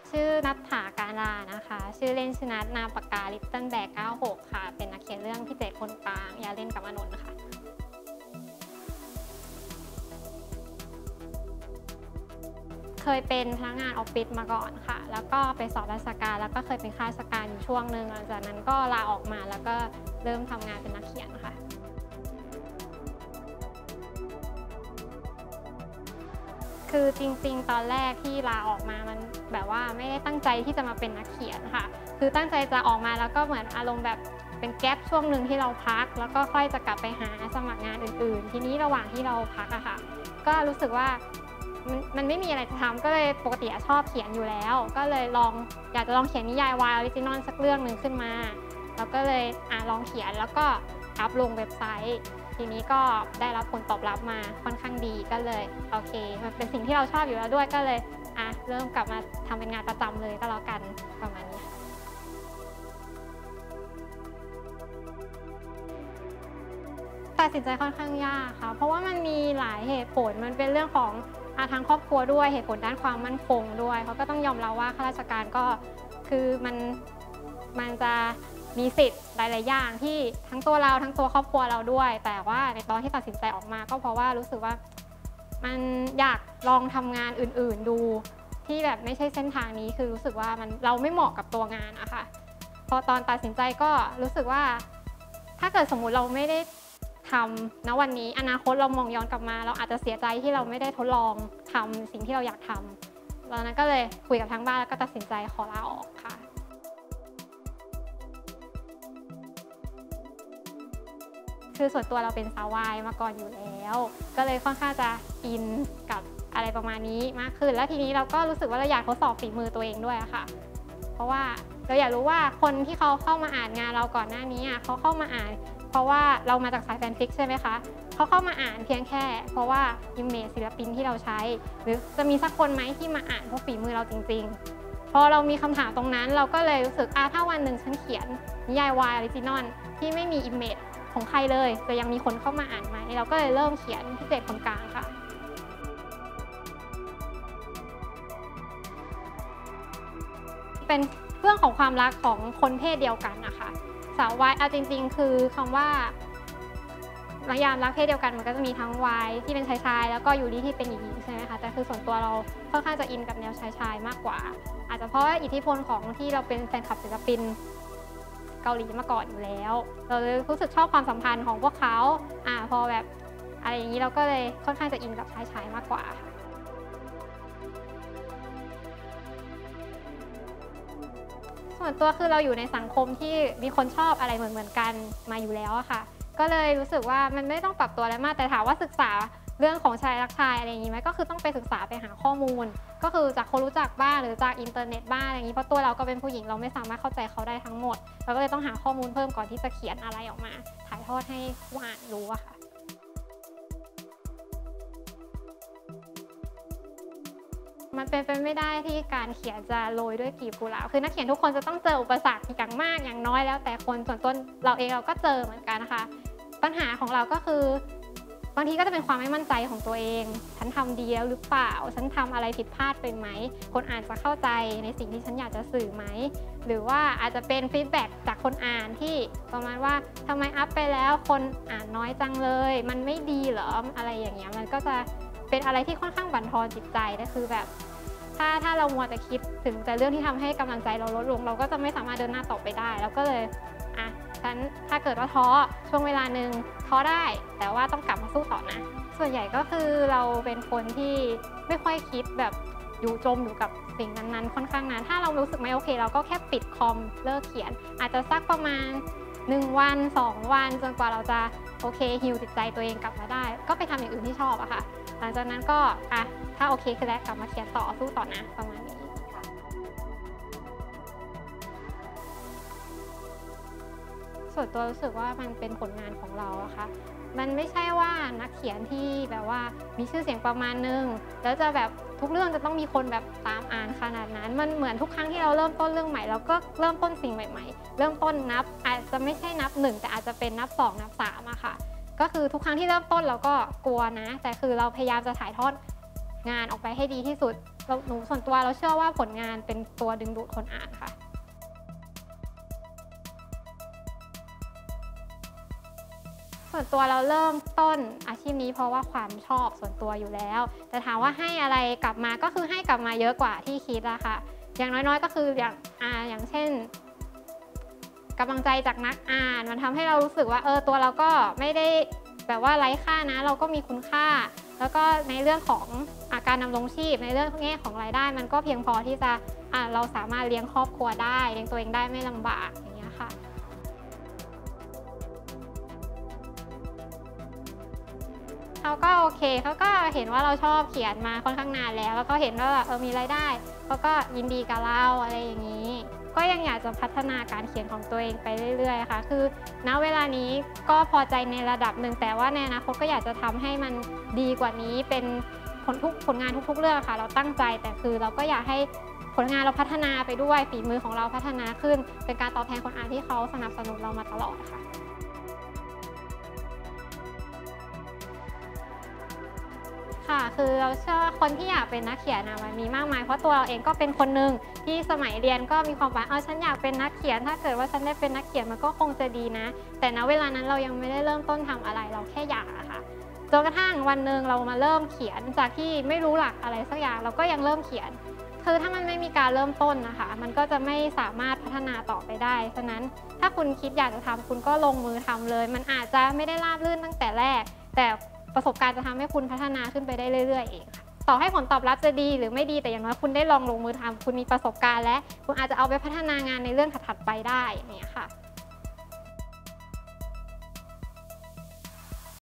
ชื่อณัฐฐา การานะคะ ชื่อเล่นชื่อนัท นามปากกา Little Bear 96 ค่ะ เป็นนักเขียนเรื่องพี่เจตคนกลาง อย่าเล่นกับอานนท์ค่ะ เคยเป็นพนักงานออฟฟิศมาก่อนค่ะ แล้วก็ไปสอบราชการ แล้วก็เคยเป็นข้าราชการอยู่ช่วงหนึ่ง หลังจากนั้นก็ลาออกมา แล้วก็เริ่มทำงานเป็นนักเขียนค่ะ คือจริงๆ ตอนแรกที่ลาออกมามันแบบว่าไม่ได้ตั้งใจที่จะมาเป็นนักเขียนค่ะ คือตั้งใจจะออกมาแล้วก็เหมือนอารมณ์แบบเป็นแก๊ปช่วงหนึ่งที่เราพัก แล้วก็ค่อยจะกลับไปหาสมัครงานอื่นๆ ทีนี้ระหว่างที่เราพักอะค่ะ ก็รู้สึกว่ามันไม่มีอะไรจะทำก็เลยปกติชอบเขียนอยู่แล้ว ก็เลยอยากจะลองเขียนนิยายวายออริจินอลสักเรื่องหนึ่งขึ้นมาแล้วก็เลยลองเขียนแล้วก็อัพลงเว็บไซต์ ทีนี้ก็ได้รับผลตอบรับมาค่อนข้างดีก็เลยโอเคมันเป็นสิ่งที่เราชอบอยู่แล้วด้วยก็เลยเริ่มกลับมาทำเป็นงานประจำเลยก็แล้วกันประมาณนี้ตัดสินใจค่อนข้างยากค่ะเพราะว่ามันมีหลายเหตุผลมันเป็นเรื่องของทางครอบครัวด้วยเหตุผลด้านความมั่นคงด้วยเขาก็ต้องยอมรับว่าข้าราชการก็คือมันจะมีสิทธิ์หลายๆอย่างที่ทั้งตัวเราทั้งตัวครอบครัวเราด้วยแต่ว่าในตอนที่ตัดสินใจออกมาก็เพราะว่ารู้สึกว่ามันอยากลองทำงานอื่นๆดูที่แบบไม่ใช่เส้นทางนี้คือรู้สึกว่าเราไม่เหมาะกับตัวงานอะค่ะพอตอนตัดสินใจก็รู้สึกว่าถ้าเกิดสมมุติเราไม่ได้ทำณวันนี้อนาคตเรามองย้อนกลับมาเราอาจจะเสียใจที่เราไม่ได้ทดลองทำสิ่งที่เราอยากทำตอนนั้นก็เลยคุยกับทางบ้านแล้วก็ตัดสินใจขอลาออกค่ะคือส่วนตัวเราเป็นสาววายมาก่อนอยู่แล้วก็เลยค่อนข้างจะอินกับอะไรประมาณนี้มากขึ้นแล้วทีนี้เราก็รู้สึกว่าเราอยากทดสอบฝีมือตัวเองด้วยค่ะเพราะว่าเราอยากรู้ว่าคนที่เขาเข้ามาอ่านงานเราก่อนหน้านี้เขาเข้ามาอ่านเพราะว่าเรามาจากสายแฟนฟิกใช่ไหมคะเขาเข้ามาอ่านเพียงแค่เพราะว่าอิมเมจศิลปินที่เราใช้หรือจะมีสักคนไหมที่มาอ่านเพราะฝีมือเราจริงๆพอเรามีคำถามตรงนั้นเราก็เลยรู้สึกถ้าวันหนึ่งฉันเขียนนิยายวายออริจินอลที่ไม่มีอิมเมจของใครเลยจะยังมีคนเข้ามาอ่านไหมเราก็เลยเริ่มเขียนพี่เจตคนกลางค่ะเป็นเรื่องของความรักของคนเพศเดียวกันนะคะสาววายจริงๆคือคำว่านิยามรักเพศเดียวกันมันก็จะมีทั้งวายที่เป็นชายแล้วก็ยูริที่เป็นหญิงใช่ไหมคะแต่คือส่วนตัวเราค่อนข้างจะอินกับแนวชายมากกว่าอาจจะเพราะอิทธิพลของที่เราเป็นแฟนคลับศิลปินเกาหลีมาก่อนอยู่แล้วเราเลยรู้สึกชอบความสัมพันธ์ของพวกเขาพอแบบอะไรอย่างนี้เราก็เลยค่อนข้างจะอินกับชายมากกว่าส่วนตัวคือเราอยู่ในสังคมที่มีคนชอบอะไรเหมือนกันมาอยู่แล้วอะค่ะก็เลยรู้สึกว่ามันไม่ต้องปรับตัวอะไรมากแต่ถามว่าศึกษาเรื่องของชายรักชายอะไรอย่างนี้ไหมก็คือต้องไปศึกษาไปหาข้อมูลก็คือจากคนรู้จักบ้างหรือจากอินเทอร์เน็ตบ้างอย่างนี้เพราะตัวเราก็เป็นผู้หญิงเราไม่สามารถเข้าใจเขาได้ทั้งหมดเราก็เลยต้องหาข้อมูลเพิ่มก่อนที่จะเขียนอะไรออกมาถ่ายทอดให้ผู้อ่านรู้อะค่ะมันเป็นไปไม่ได้ที่การเขียนจะโรยด้วยกลีบกุหลาบคือนักเขียนทุกคนจะต้องเจออุปสรรคอย่างมากอย่างน้อยแล้วแต่คนส่วนต้นเราเองเราก็เจอเหมือนกันนะคะปัญหาของเราก็คือบางทีก็จะเป็นความไม่มั่นใจของตัวเองฉันทำดีแล้วหรือเปล่าฉันทำอะไรผิดพลาดไปไหมคนอ่านจะเข้าใจในสิ่งที่ฉันอยากจะสื่อไหมหรือว่าอาจจะเป็นฟีดแบ็กจากคนอ่านที่ประมาณว่าทำไมอัพไปแล้วคนอ่านน้อยจังเลยมันไม่ดีเหรออะไรอย่างเงี้ยมันก็จะเป็นอะไรที่ค่อนข้างบั่นทอนจิตใจนะคือแบบถ้าเรามัวแต่คิดถึงแต่เรื่องที่ทำให้กำลังใจเราลดลงเราก็จะไม่สามารถเดินหน้าต่อไปได้แล้วก็เลยฉันถ้าเกิดว่าท้อช่วงเวลาหนึ่งท้อได้แต่ว่าต้องกลับมาสู้ต่อนะส่วนใหญ่ก็คือเราเป็นคนที่ไม่ค่อยคิดแบบจมอยู่กับสิ่งนั้นๆค่อนข้างนานถ้าเรารู้สึกไม่โอเคเราก็แค่ปิดคอมเลิกเขียนอาจจะสักประมาณ1 วัน 2 วันจนกว่าเราจะโอเคฮีลจิตใจตัวเองกลับมาได้ก็ไปทำอย่างอื่นที่ชอบอะค่ะหลังจากนั้นก็ถ้าโอเคคือแล้วกลับมาเขียนต่อสู้ต่อนะประมาณนี้ส่วนตัวรู้สึกว่ามันเป็นผลงานของเราอะค่ะมันไม่ใช่ว่านักเขียนที่แบบว่ามีชื่อเสียงประมาณนึงแล้วจะแบบทุกเรื่องจะต้องมีคนแบบตามอ่านขนาดนั้นมันเหมือนทุกครั้งที่เราเริ่มต้นเรื่องใหม่เราก็เริ่มต้นสิ่งใหม่ๆเริ่มต้นนับอาจจะไม่ใช่นับ1แต่อาจจะเป็นนับ2นับ3อะค่ะก็คือทุกครั้งที่เริ่มต้นเราก็กลัวนะแต่คือเราพยายามจะถ่ายทอดงานออกไปให้ดีที่สุดหนูส่วนตัวเราเชื่อว่าผลงานเป็นตัวดึงดูดคนอ่านค่ะส่วนตัวเราเริ่มต้นอาชีพนี้เพราะว่าความชอบส่วนตัวอยู่แล้วแต่ถามว่าให้อะไรกลับมาก็คือให้กลับมาเยอะกว่าที่คิดอะค่ะอย่างน้อยๆก็คืออย่างเช่นกำลังใจจากนักอ่านมันทำให้เรารู้สึกว่าตัวเราก็ไม่ได้แบบว่าไร้ค่านะเราก็มีคุณค่าแล้วก็ในเรื่องของการดำรงชีพในเรื่องแง่ของรายได้มันก็เพียงพอที่จะเราสามารถเลี้ยงครอบครัวได้เลี้ยงตัวเองได้ไม่ลำบากอย่างเงี้ยค่ะเขาก็โอเคเขาก็เห็นว่าเราชอบเขียนมาค่อนข้างนานแล้วก็เห็นว่ามีรายได้เขาก็ยินดีกับเราอะไรอย่างนี้ก็ยังอยากจะพัฒนาการเขียนของตัวเองไปเรื่อยๆค่ะคือณเวลานี้ก็พอใจในระดับหนึ่งแต่ว่าในอนาคตก็อยากจะทำให้มันดีกว่านี้เป็นผลงานทุกๆเรื่องค่ะเราตั้งใจแต่คือเราก็อยากให้ผลงานเราพัฒนาไปด้วยฝีมือของเราพัฒนาขึ้นเป็นการตอบแทนคนอ่านที่เขาสนับสนุนเรามาตลอดค่ะค่ะคือเราเชื่อว่าคนที่อยากเป็นนักเขียนมันมีมากมายเพราะตัวเราเองก็เป็นคนหนึ่งที่สมัยเรียนก็มีความฝันฉันอยากเป็นนักเขียนถ้าเกิดว่าฉันได้เป็นนักเขียนมันก็คงจะดีนะแต่ณเวลานั้นเรายังไม่ได้เริ่มต้นทำอะไรเราแค่อยากอะค่ะจนกระทั่งวันหนึ่งเรามาเริ่มเขียนจากที่ไม่รู้หลักอะไรสักอย่างเราก็ยังเริ่มเขียนคือถ้ามันไม่มีการเริ่มต้นนะคะมันก็จะไม่สามารถพัฒนาต่อไปได้ฉะนั้นถ้าคุณคิดอยากจะทำคุณก็ลงมือทำเลยมันอาจจะไม่ได้ราบรื่นตั้งแต่แรกแต่ประสบการณ์จะทำให้คุณพัฒนาขึ้นไปได้เรื่อยๆเองค่ะต่อให้ผลตอบรับจะดีหรือไม่ดีแต่อย่างน้อยคุณได้ลองลงมือทำคุณมีประสบการณ์และคุณอาจจะเอาไปพัฒนางานในเรื่องถัดๆไปได้อย่างนี้ค่ะ